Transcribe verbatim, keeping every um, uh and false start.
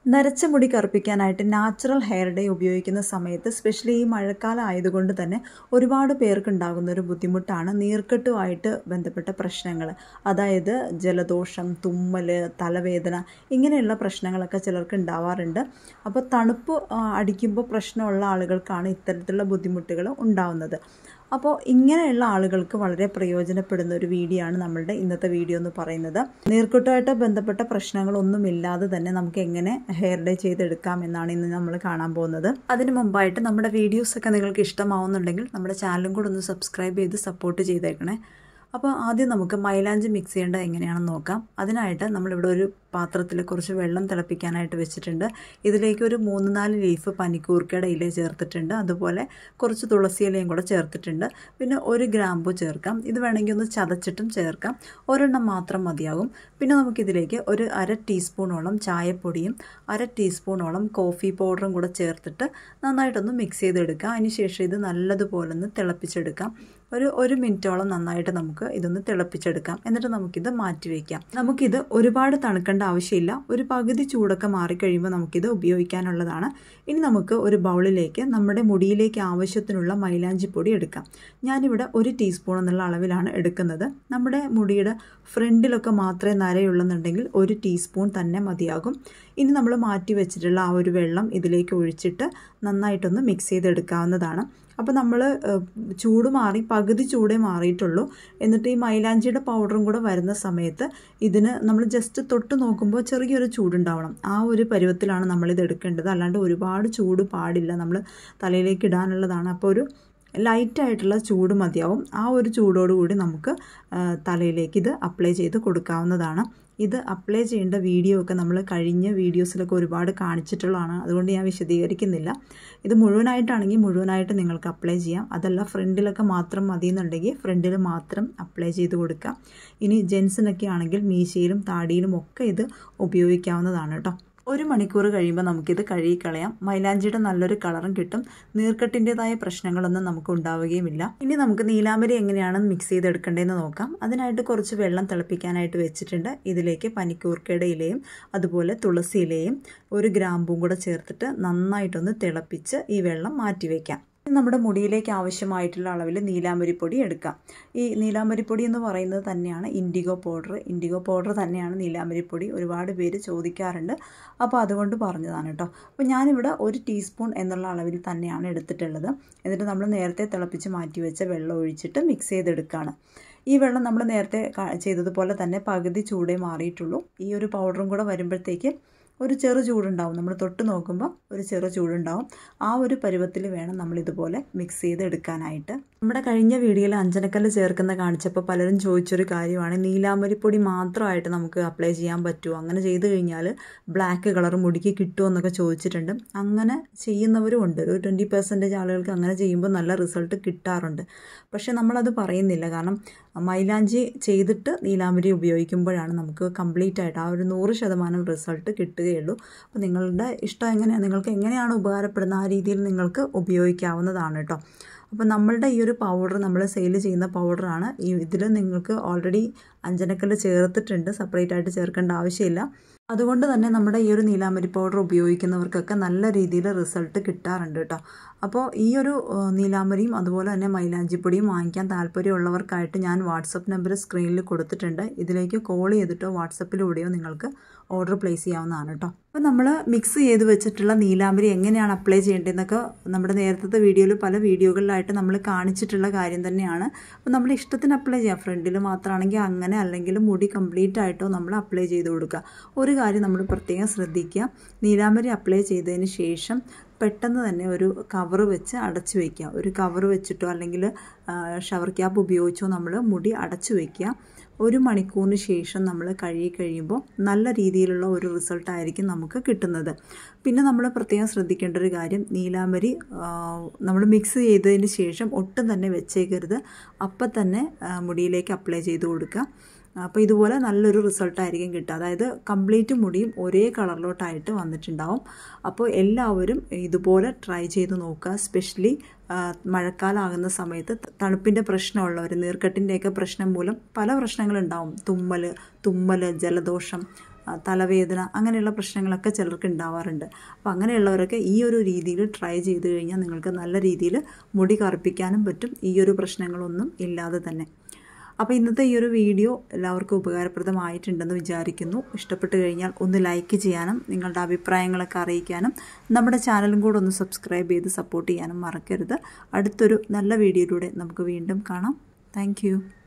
നരച്ച മുടി കറുപ്പിക്കാനായിട്ട് natural hair day ഉപയോഗിക്കുന്ന സമയത്ത് സ്പെഷ്യലി ഈ മഴക്കാലം ആയതുകൊണ്ട് തന്നെ ഒരുപാട് പേർക്ക് ഉണ്ടാകുന്ന ഒരു ബുദ്ധിമുട്ടാണ് നീർക്കെട്ടുമായിട്ട് ബന്ധപ്പെട്ട പ്രശ്നങ്ങൾ. അതായത് ജലദോഷം, തുമ്മൽ, തലവേദന ഇങ്ങനെയുള്ള പ്രശ്നങ്ങളൊക്കെ ചിലർക്ക് ഉണ്ടാവാറുണ്ട്. അപ്പോൾ തണുപ്പ് അടിക്കുമ്പോൾ പ്രശ്നമുള്ള ആളുകൾക്കാണ് ഇത്തരത്തിലുള്ള ബുദ്ധിമുട്ടുകൾ ഉണ്ടാവുന്നത്. അപ്പോൾ ഇങ്ങനെയുള്ള ആളുകൾക്ക് വളരെ പ്രയോജനപ്പെടുന്ന ഒരു വീഡിയോ ആണ് നമ്മളുടെ ഇന്നത്തെ വീഡിയോ എന്ന് പറയുന്നത്. നീർക്കെട്ടുമായിട്ട് ബന്ധപ്പെട്ട പ്രശ്നങ്ങളൊന്നുമില്ലാതെ തന്നെ നമുക്ക് എങ്ങനെ ഹെയർ ഡേ ചെയ്തെടുക്കാം എന്നാണ് ഇന്ന് നമ്മൾ കാണാൻ പോകുന്നത്. അതിന് മുമ്പായിട്ട് നമ്മുടെ വീഡിയോസൊക്കെ നിങ്ങൾക്ക് ഇഷ്ടമാവുന്നുണ്ടെങ്കിൽ നമ്മുടെ ചാനലും കൂടെ ഒന്ന് സബ്സ്ക്രൈബ് ചെയ്ത് സപ്പോർട്ട് ചെയ്തേക്കണേ. അപ്പോൾ ആദ്യം നമുക്ക് മൈലാഞ്ചി മിക്സ് ചെയ്യേണ്ടത് എങ്ങനെയാണെന്ന് നോക്കാം. അതിനായിട്ട് നമ്മളിവിടെ ഒരു പാത്രത്തിൽ കുറച്ച് വെള്ളം തിളപ്പിക്കാനായിട്ട് വെച്ചിട്ടുണ്ട്. ഇതിലേക്ക് ഒരു മൂന്ന് നാല് ലീഫ് പനിക്കൂർക്കയുടെ ഇല ചേർത്തിട്ടുണ്ട്. അതുപോലെ കുറച്ച് തുളസി ഇലയും കൂടെ ചേർത്തിട്ടുണ്ട്. പിന്നെ ഒരു ഗ്രാമ്പു ചേർക്കാം. ഇത് വേണമെങ്കിൽ ഒന്ന് ചതച്ചിട്ടും ചേർക്കാം. ഒരെണ്ണം മാത്രം മതിയാകും. പിന്നെ നമുക്കിതിലേക്ക് ഒരു അര ടീസ്പൂണോളം ചായപ്പൊടിയും അര ടീസ്പൂണോളം കോഫി പൗഡറും കൂടെ ചേർത്തിട്ട് നന്നായിട്ടൊന്ന് മിക്സ് ചെയ്തെടുക്കാം. അതിനുശേഷം ഇത് നല്ലതുപോലെ ഒന്ന് തിളപ്പിച്ചെടുക്കാം. ഒരു ഒരു മിനിറ്റോളം നന്നായിട്ട് നമുക്ക് ഇതൊന്ന് തിളപ്പിച്ചെടുക്കാം. എന്നിട്ട് നമുക്കിത് മാറ്റി വയ്ക്കാം. നമുക്കിത് ഒരുപാട് തണുക്കേണ്ട ആവശ്യമില്ല. ഒരു പകുതി ചൂടൊക്കെ മാറിക്കഴിയുമ്പോൾ നമുക്കിത് ഉപയോഗിക്കാനുള്ളതാണ്. ഇനി നമുക്ക് ഒരു ബൗളിലേക്ക് നമ്മുടെ മുടിയിലേക്ക് ആവശ്യത്തിനുള്ള മൈലാഞ്ചിപ്പൊടി എടുക്കാം. ഞാനിവിടെ ഒരു ടീസ്പൂൺ എന്നുള്ള അളവിലാണ് എടുക്കുന്നത്. നമ്മുടെ മുടിയുടെ ഫ്രണ്ടിലൊക്കെ മാത്രമേ നരയുള്ളെന്നുണ്ടെങ്കിൽ ഒരു ടീസ്പൂൺ തന്നെ മതിയാകും. ഇനി നമ്മൾ മാറ്റി വെച്ചിട്ടുള്ള ആ ഒരു വെള്ളം ഇതിലേക്ക് ഒഴിച്ചിട്ട് നന്നായിട്ടൊന്ന് മിക്സ് ചെയ്തെടുക്കാവുന്നതാണ്. അപ്പോൾ നമ്മൾ ചൂട് മാറി പകുതി ചൂടേ മാറിയിട്ടുള്ളൂ. എന്നിട്ട് ഈ മൈലാഞ്ചിയുടെ പൗഡറും കൂടെ വരുന്ന സമയത്ത് ഇതിന് നമ്മൾ ജസ്റ്റ് തൊട്ട് നോക്കുമ്പോൾ ചെറിയൊരു ചൂടുണ്ടാവണം. ആ ഒരു പരുവത്തിലാണ് നമ്മളിത് എടുക്കേണ്ടത്. അല്ലാണ്ട് ഒരുപാട് ചൂട് പാടില്ല. നമ്മൾ തലയിലേക്ക് ഇടാനുള്ളതാണ്. അപ്പോൾ ഒരു ലൈറ്റായിട്ടുള്ള ചൂട് മതിയാവും. ആ ഒരു ചൂടോടുകൂടി നമുക്ക് തലയിലേക്ക് ഇത് അപ്ലൈ ചെയ്ത് കൊടുക്കാവുന്നതാണ്. ഇത് അപ്ലൈ ചെയ്യേണ്ട വീഡിയോ ഒക്കെ നമ്മൾ കഴിഞ്ഞ വീഡിയോസിലൊക്കെ ഒരുപാട് കാണിച്ചിട്ടുള്ളതാണ്. അതുകൊണ്ട് ഞാൻ വിശദീകരിക്കുന്നില്ല. ഇത് മുഴുവനായിട്ടാണെങ്കിൽ മുഴുവനായിട്ട് നിങ്ങൾക്ക് അപ്ലൈ ചെയ്യാം. അതല്ല ഫ്രണ്ടിലൊക്കെ മാത്രം മതി എന്നുണ്ടെങ്കിൽ ഫ്രണ്ടിൽ മാത്രം അപ്ലൈ ചെയ്ത് കൊടുക്കാം. ഇനി ജെൻസിനൊക്കെ ആണെങ്കിൽ മീശയിലും താടിയിലും ഒക്കെ ഇത് ഉപയോഗിക്കാവുന്നതാണ് കേട്ടോ. ഒരു മണിക്കൂർ കഴിയുമ്പോൾ നമുക്കിത് കഴുകിക്കളയാം. മൈലാഞ്ചിയുടെ നല്ലൊരു കളറും കിട്ടും. നീർക്കെട്ടിൻ്റെതായ പ്രശ്നങ്ങളൊന്നും നമുക്ക് ഉണ്ടാവുകയുമില്ല. ഇനി നമുക്ക് നീലാംബരി എങ്ങനെയാണ് മിക്സ് ചെയ്തെടുക്കേണ്ടതെന്ന് നോക്കാം. അതിനായിട്ട് കുറച്ച് വെള്ളം തിളപ്പിക്കാനായിട്ട് വെച്ചിട്ടുണ്ട്. ഇതിലേക്ക് പനിക്കൂർക്കയുടെ ഇലയും അതുപോലെ തുളസി ഇലയും ഒരു ഗ്രാമ്പും കൂടെ ചേർത്തിട്ട് നന്നായിട്ടൊന്ന് തിളപ്പിച്ച് ഈ വെള്ളം മാറ്റി വയ്ക്കാം. നമ്മുടെ മുടിയിലേക്ക് ആവശ്യമായിട്ടുള്ള അളവിൽ നീലാംബരിപ്പൊടി എടുക്കാം. ഈ നീലാംബരിപ്പൊടി എന്ന് പറയുന്നത് തന്നെയാണ് ഇൻഡിഗോ പൗഡർ. ഇൻഡിഗോ പൗഡർ തന്നെയാണ് നീലാംബരിപ്പൊടി. ഒരുപാട് പേര് ചോദിക്കാറുണ്ട്. അപ്പോൾ അതുകൊണ്ട് പറഞ്ഞതാണ് കേട്ടോ. അപ്പോൾ ഞാനിവിടെ ഒരു ടീസ്പൂൺ എന്നുള്ള അളവിൽ തന്നെയാണ് എടുത്തിട്ടുള്ളത്. എന്നിട്ട് നമ്മൾ നേരത്തെ തിളപ്പിച്ച് മാറ്റി വെച്ച വെള്ളം ഒഴിച്ചിട്ട് മിക്സ് ചെയ്തെടുക്കുകയാണ്. ഈ വെള്ളം നമ്മൾ നേരത്തെ ചെയ്തതുപോലെ തന്നെ പകുതി ചൂടേ മാറിയിട്ടുള്ളൂ. ഈ ഒരു പൗഡറും കൂടെ വരുമ്പോഴത്തേക്ക് ഒരു ചെറു ചൂടുണ്ടാവും. നമ്മൾ തൊട്ട് നോക്കുമ്പോൾ ഒരു ചെറു ചൂടുണ്ടാവും. ആ ഒരു പരുവത്തിൽ വേണം നമ്മളിതുപോലെ മിക്സ് ചെയ്ത് എടുക്കാനായിട്ട്. നമ്മുടെ കഴിഞ്ഞ വീഡിയോയിൽ അഞ്ചനക്കല്ല് ചേർക്കുന്ന കാണിച്ചപ്പോൾ പലരും ചോദിച്ചൊരു കാര്യമാണ്, നീലാംബരിപ്പൊടി മാത്രമായിട്ട് നമുക്ക് അപ്ലൈ ചെയ്യാൻ പറ്റുമോ? അങ്ങനെ ചെയ്ത് കഴിഞ്ഞാൽ ബ്ലാക്ക് കളർ മുടിക്ക് കിട്ടുമോ എന്നൊക്കെ ചോദിച്ചിട്ടുണ്ട്. അങ്ങനെ ചെയ്യുന്നവരും ഉണ്ട്. ഒരു ട്വൻറ്റി പെർസെൻറ്റേജ് ആളുകൾക്ക് അങ്ങനെ ചെയ്യുമ്പോൾ നല്ല റിസൾട്ട് കിട്ടാറുണ്ട്. പക്ഷേ നമ്മളത് പറയുന്നില്ല. കാരണം മൈലാഞ്ചി ചെയ്തിട്ട് നീലാംബരി ഉപയോഗിക്കുമ്പോഴാണ് നമുക്ക് കംപ്ലീറ്റ് ആയിട്ട് ആ ഒരു നൂറ് ശതമാനം റിസൾട്ട് കിട്ടുകയുള്ളൂ. അപ്പോൾ നിങ്ങളുടെ ഇഷ്ടം എങ്ങനെയാണ്, നിങ്ങൾക്ക് എങ്ങനെയാണ് ഉപകാരപ്പെടുന്ന ആ രീതിയിൽ നിങ്ങൾക്ക് ഉപയോഗിക്കാവുന്നതാണ് കേട്ടോ. അപ്പോൾ നമ്മളുടെ ഈ ഒരു പൗഡർ നമ്മൾ സെയിൽ ചെയ്യുന്ന പൗഡറാണ്. ഈ ഇതിൽ നിങ്ങൾക്ക് ഓൾറെഡി അഞ്ചനക്കല്ല് ചേർത്തിട്ടുണ്ട്. സെപ്പറേറ്റ് ആയിട്ട് ചേർക്കേണ്ട ആവശ്യമില്ല. അതുകൊണ്ട് തന്നെ നമ്മുടെ ഈ ഒരു നീലാംബരി പൗഡർ ഉപയോഗിക്കുന്നവർക്കൊക്കെ നല്ല രീതിയിൽ റിസൾട്ട് കിട്ടാറുണ്ട് കേട്ടോ. അപ്പോൾ ഈ ഒരു നീലാംബരിയും അതുപോലെ തന്നെ മൈലാഞ്ചിപ്പൊടിയും വാങ്ങിക്കാൻ താല്പര്യമുള്ളവർക്കായിട്ട് ഞാൻ വാട്സപ്പ് നമ്പർ സ്ക്രീനിൽ കൊടുത്തിട്ടുണ്ട്. ഇതിലേക്ക് കോൾ ചെയ്തിട്ടോ വാട്സപ്പിലൂടെയോ നിങ്ങൾക്ക് ഓർഡർ പ്ലേസ് ചെയ്യാവുന്നതാണ് കേട്ടോ. അപ്പോൾ നമ്മൾ മിക്സ് ചെയ്ത് വെച്ചിട്ടുള്ള നീലാംബരി എങ്ങനെയാണ് അപ്ലൈ ചെയ്യേണ്ടതെന്നൊക്കെ നമ്മുടെ നേരത്തെ വീഡിയോയിൽ പല വീഡിയോകളിലായിട്ട് നമ്മൾ കാണിച്ചിട്ടുള്ള കാര്യം തന്നെയാണ്. അപ്പോൾ നമ്മൾ ഇഷ്ടത്തിന് അപ്ലൈ ചെയ്യാം. ഫ്രണ്ടിൽ മാത്രമാണെങ്കിൽ അങ്ങനെ, അല്ലെങ്കിൽ മുടി കംപ്ലീറ്റ് ആയിട്ടോ നമ്മൾ അപ്ലൈ ചെയ്ത് കൊടുക്കുക. ഒരു കാര്യം നമ്മൾ പ്രത്യേകം ശ്രദ്ധിക്കുക, നീലാംബരി അപ്ലൈ ചെയ്തതിന് ശേഷം പെട്ടെന്ന് തന്നെ ഒരു കവർ വെച്ച് അടച്ചു വയ്ക്കുക. ഒരു കവർ വെച്ചിട്ടോ അല്ലെങ്കിൽ ഷവർ ക്യാപ്പ് ഉപയോഗിച്ചോ നമ്മൾ മുടി അടച്ചു വയ്ക്കുക. ഒരു മണിക്കൂറിന് ശേഷം നമ്മൾ കഴുകി കഴിയുമ്പോൾ നല്ല രീതിയിലുള്ള ഒരു റിസൾട്ടായിരിക്കും നമുക്ക് കിട്ടുന്നത്. പിന്നെ നമ്മൾ പ്രത്യേകം ശ്രദ്ധിക്കേണ്ട ഒരു കാര്യം, നീലാംബരി നമ്മൾ മിക്സ് ചെയ്തതിന് ശേഷം ഒട്ടും തന്നെ വെച്ചേക്കരുത്. അപ്പം തന്നെ മുടിയിലേക്ക് അപ്ലൈ ചെയ്ത് കൊടുക്കുക. അപ്പോൾ ഇതുപോലെ നല്ലൊരു റിസൾട്ടായിരിക്കും കിട്ടുക. അതായത് കംപ്ലീറ്റ് മുടിയും ഒരേ കളറിലോട്ടായിട്ട് വന്നിട്ടുണ്ടാവും. അപ്പോൾ എല്ലാവരും ഇതുപോലെ ട്രൈ ചെയ്ത് നോക്കുക. സ്പെഷ്യലി മഴക്കാലമാകുന്ന സമയത്ത് തണുപ്പിൻ്റെ പ്രശ്നമുള്ളവർ, നീർക്കെട്ടിൻ്റെയൊക്കെ പ്രശ്നം മൂലം പല പ്രശ്നങ്ങളുണ്ടാവും. തുമ്മൽ തുമ്മൽ ജലദോഷം തലവേദന അങ്ങനെയുള്ള പ്രശ്നങ്ങളൊക്കെ ചിലർക്ക് ഉണ്ടാവാറുണ്ട്. അപ്പോൾ അങ്ങനെയുള്ളവരൊക്കെ ഈ ഒരു രീതിയിൽ ട്രൈ ചെയ്ത് കഴിഞ്ഞാൽ നിങ്ങൾക്ക് നല്ല രീതിയിൽ മുടി കറുപ്പിക്കാനും പറ്റും, ഈ ഒരു പ്രശ്നങ്ങളൊന്നും ഇല്ലാതെ തന്നെ. അപ്പോൾ ഇന്നത്തെ ഈ ഒരു വീഡിയോ എല്ലാവർക്കും ഉപകാരപ്രദമായിട്ടുണ്ടെന്ന് വിചാരിക്കുന്നു. ഇഷ്ടപ്പെട്ട് കഴിഞ്ഞാൽ ഒന്ന് ലൈക്ക് ചെയ്യാനും നിങ്ങളുടെ അഭിപ്രായങ്ങളൊക്കെ അറിയിക്കാനും നമ്മുടെ ചാനലും കൂടെ ഒന്ന് സബ്സ്ക്രൈബ് ചെയ്ത് സപ്പോർട്ട് ചെയ്യാനും മറക്കരുത്. അടുത്തൊരു നല്ല വീഡിയോയിലൂടെ നമുക്ക് വീണ്ടും കാണാം. താങ്ക്